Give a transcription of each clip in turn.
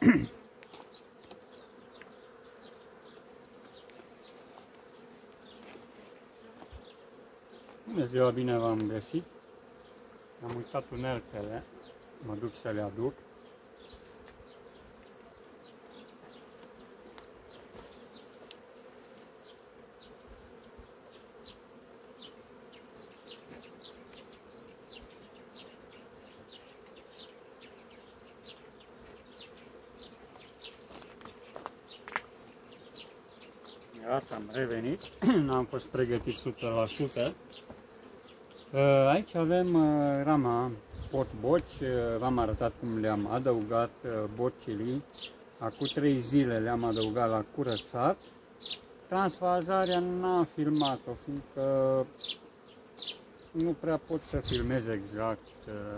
Bună ziua, bine v-am găsit. Am uitat uneltele, mă duc să le aduc. Iată, am revenit, n-am fost pregătit 100%. Aici avem rama pot-boci, v-am arătat cum le-am adăugat bocilii. Acum 3 zile le-am adăugat la curățat. Transfazarea n-am filmat-o, fiindcă nu prea pot să filmez exact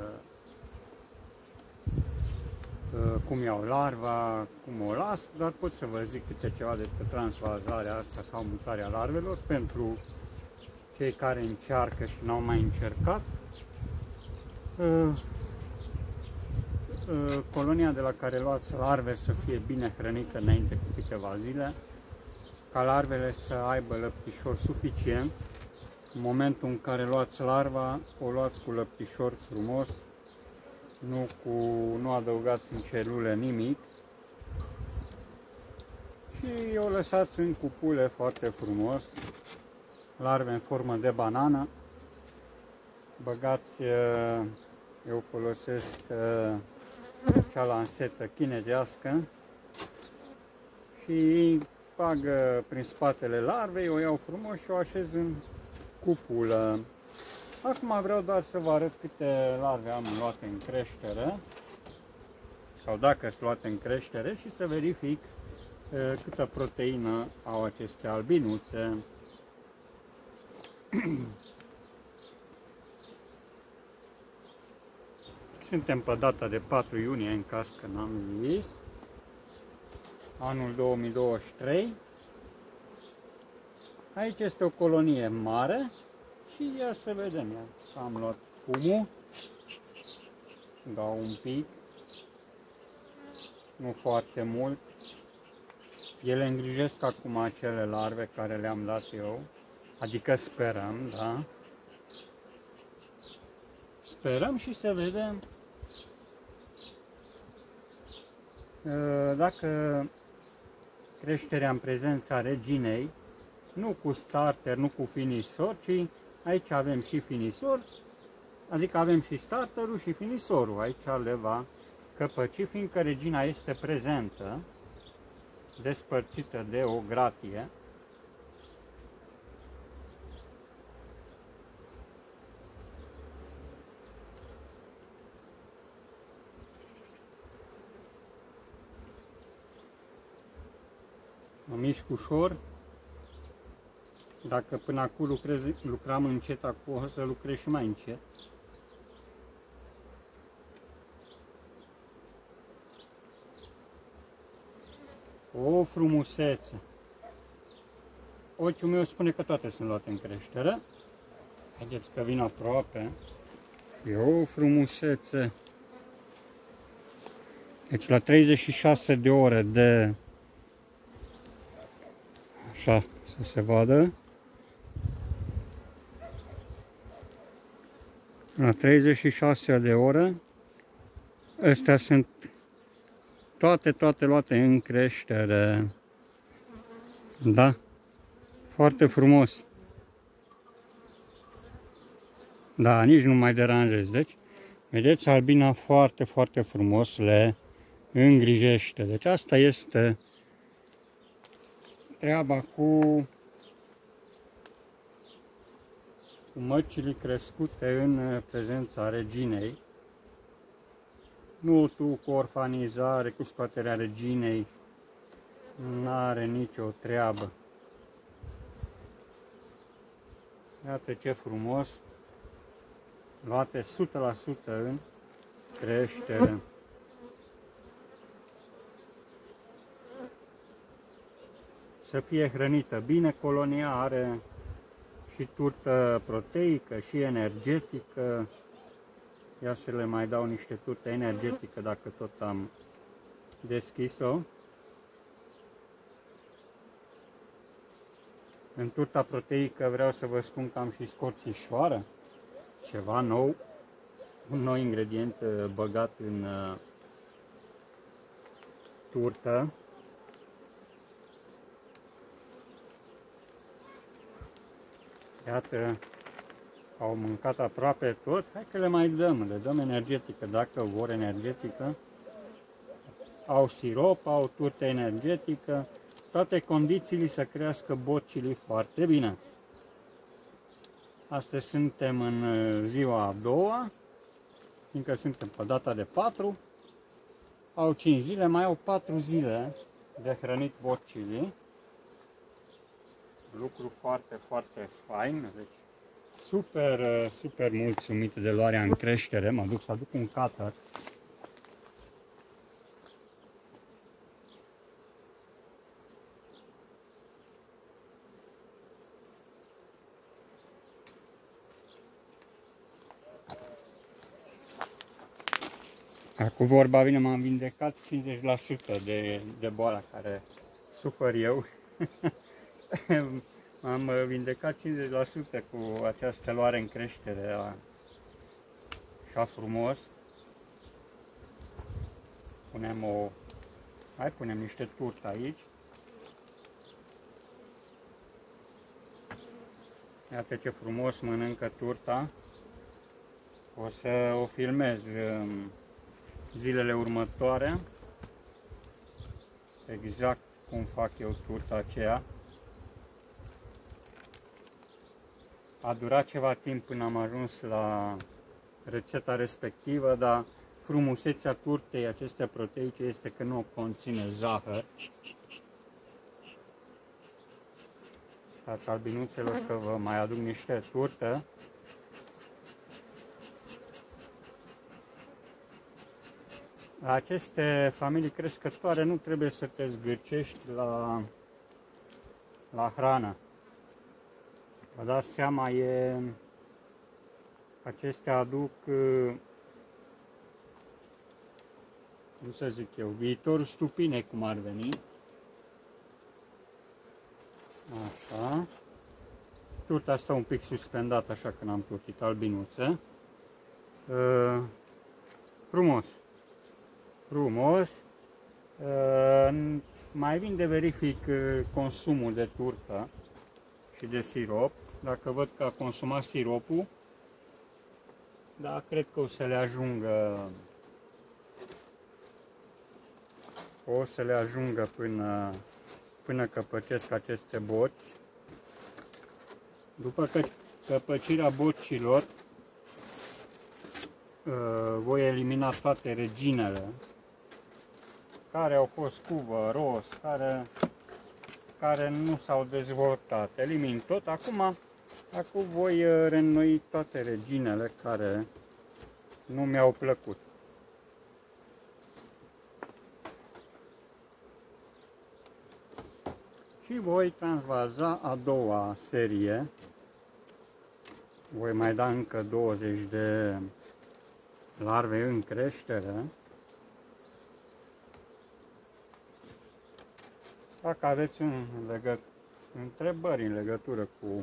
cum iau larva, cum o las, dar pot să vă zic câte ceva despre transfazarea asta sau mutarea larvelor pentru cei care încearcă și n-au mai încercat. Colonia de la care luați larve să fie bine hrănită înainte cu câteva zile, ca larvele să aibă lăptișor suficient. În momentul în care luați larva, o luați cu lăptișor frumos, nu adăugați în celule nimic și o lăsați în cupule foarte frumos, larve în formă de banană. Băgați, eu folosesc cea lansetă chinezească și bag prin spatele larvei, o iau frumos și o așez în cupulă. Acum vreau doar să vă arăt câte larve am luate în creștere, sau dacă sunt luate în creștere, și să verific câtă proteină au aceste albinuțe. Suntem pe data de 4 iunie, în caz că n-am zis, anul 2023. Aici este o colonie mare și ia să vedem. Am luat fumul, dau un pic, nu foarte mult. Ele îngrijesc acum acele larve care le-am dat eu, adică sperăm, da? Sperăm și să vedem dacă creșterea în prezența reginei, nu cu starter, nu cu finisor, ci aici avem și finisor, adică avem și starterul și finisorul. Aici le va căpăci, fiindcă regina este prezentă, despărțită de o gratie. Mă mișc ușor. Dacă până acum lucram încet, acum o să lucrez și mai încet. O frumusețe! Ochiul meu spune că toate sunt luate în creștere. Haideți că vin aproape. E o frumusețe! Deci la 36 de ore de... Așa, să se vadă. La 36 de ore, astea sunt toate luate în creștere. Da, foarte frumos. Da, nici nu mai deranjez. Deci, vedeți, albina foarte frumos le îngrijește. Deci asta este treaba cu măcile crescute în prezența reginei. Nu tu cu orfanizare, cu scoaterea reginei, n-are nicio treabă. Iată ce frumos, luate 100% în creștere. Să fie hrănită bine, colonia are și turtă proteică și energetică. Ia să le mai dau niște turtă energetică dacă tot am deschis-o. În turta proteică vreau să vă spun că am și scorțișoară, ceva nou, un nou ingredient băgat în turtă. Iată, au mâncat aproape tot, hai că le mai dăm, le dăm energetică, dacă vor energetică. Au sirop, au turtă energetică, toate condițiile să crească bocile foarte bine. Astăzi suntem în ziua a doua, fiindcă suntem pe data de 4, au 5 zile, mai au 4 zile de hrănit bocile. Lucru foarte, foarte fain, deci super mulțumit de luarea în creștere. Mă duc să aduc un cutter. Cu vorba vine, m-am vindecat 50% de boala care sufăr eu. M-am vindecat 50% cu această luare în creștere, așa frumos. Punem niște turtă aici. Iată ce frumos mănâncă turta. O să o filmez zilele următoare, exact cum fac eu turta aceea. A durat ceva timp până am ajuns la rețeta respectivă, dar frumusețea turtei acestea proteice este că nu conține zahăr. Stați, albinuțelor, că vă mai aduc niște turtă. La aceste familii crescătoare nu trebuie să te zgârcești la hrană. Vă dați seama, acestea aduc, cum să zic eu, viitorul stupinei, cum ar veni. Așa. Turta asta un pic suspendată, așa că n-am turtit albinuțe. Frumos. Mai vin de verific consumul de turtă și de sirop. Dacă văd că a consumat siropul, da, cred că o să le ajungă. O să le ajungă până căpăcesc aceste boci. După căpăcirea bocilor, voi elimina toate reginele care au fost cuvă, ros, care nu s-au dezvoltat. Elimin tot. Acum voi reînnoi toate reginele care nu mi-au plăcut. Și voi transvaza a doua serie. Voi mai da încă 20 de larve în creștere. Dacă aveți întrebări în legătură cu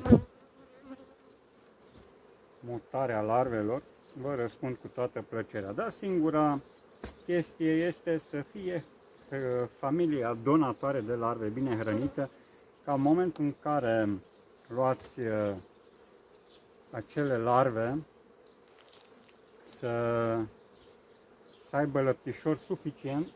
mutarea larvelor, vă răspund cu toată plăcerea. Dar singura chestie este să fie familia donatoare de larve bine hrănită, ca în momentul în care luați acele larve să aibă lăptișor suficient.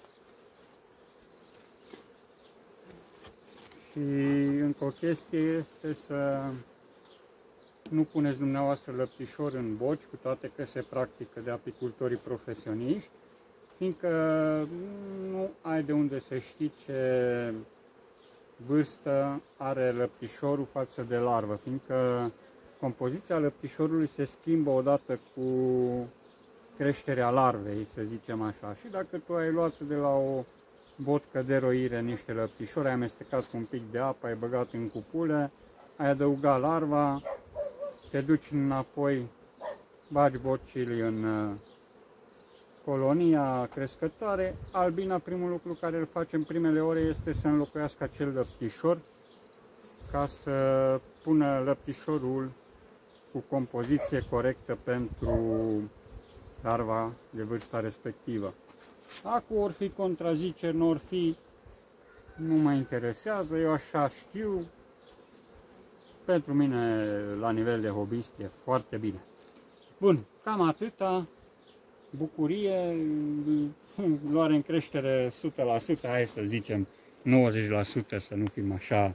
Și încă o chestie este să nu puneți dumneavoastră lăptișor în boci, cu toate că se practică de apicultorii profesioniști, fiindcă nu ai de unde să știi ce vârstă are lăptișorul față de larvă, fiindcă compoziția lăptișorului se schimbă odată cu creșterea larvei, să zicem așa. Și dacă tu ai luat de la o botcă de roire niște lăptișori, ai amestecat cu un pic de apă, ai băgat în cupule, ai adăugat larva, te duci înapoi, bagi bocile colonia crescătoare, albina, primul lucru care îl face în primele ore este să înlocuiască acel lăptișor ca să pună lăptișorul cu compoziție corectă pentru larva de vârsta respectivă. Dacă or fi contraziceri, nu or fi, nu mă interesează, eu așa știu. Pentru mine, la nivel de hobbyist, e foarte bine. Bun, cam atâta. Bucurie, luare în creștere 100%, hai să zicem 90%, să nu fim așa,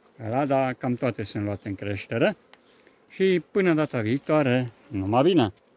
dar cam toate sunt luate în creștere. Și până data viitoare, numai bine!